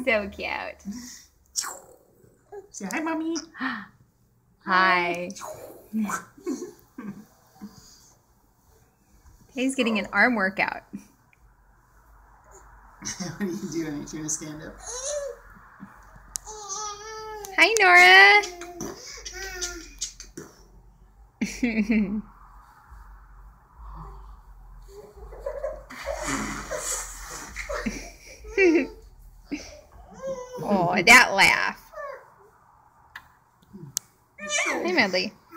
So cute. Say hi, Mommy. Hi. He's getting an arm workout. What are you doing? Are you trying to stand up? Hi, Nora. Oh, that laugh. Hey, Medley.